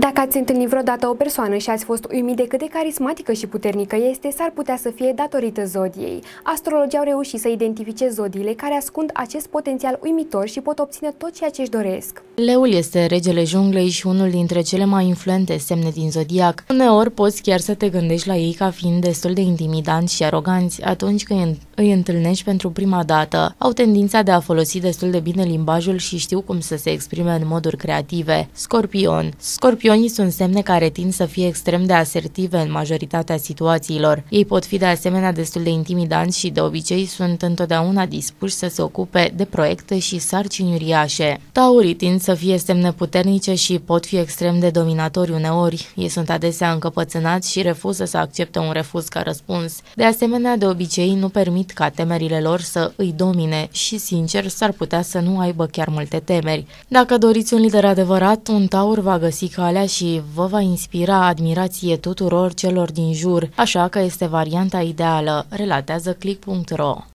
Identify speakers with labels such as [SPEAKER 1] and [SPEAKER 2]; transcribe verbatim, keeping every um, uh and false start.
[SPEAKER 1] Dacă ați întâlnit vreodată o persoană și ați fost uimit de cât de carismatică și puternică este, s-ar putea să fie datorită zodiei. Astrologii au reușit să identifice zodiile care ascund acest potențial uimitor și pot obține tot ceea ce își doresc.
[SPEAKER 2] Leul este regele junglei și unul dintre cele mai influente semne din zodiac. Uneori poți chiar să te gândești la ei ca fiind destul de intimidanți și aroganți atunci când îi întâlnești pentru prima dată. Au tendința de a folosi destul de bine limbajul și știu cum să se exprime în moduri creative. Scorpion. Scorpionii sunt semne care tind să fie extrem de asertive în majoritatea situațiilor. Ei pot fi de asemenea destul de intimidanți și de obicei sunt întotdeauna dispuși să se ocupe de proiecte și sarcini uriașe. Taurii tind să fie semne puternice și pot fi extrem de dominatori uneori. Ei sunt adesea încăpățânați și refuză să accepte un refuz ca răspuns. De asemenea, de obicei nu permit ca temerile lor să îi domine și, sincer, s-ar putea să nu aibă chiar multe temeri. Dacă doriți un lider adevărat, un taur va găsi calea și vă va inspira admirație tuturor celor din jur, așa că este varianta ideală, relatează click punct ro.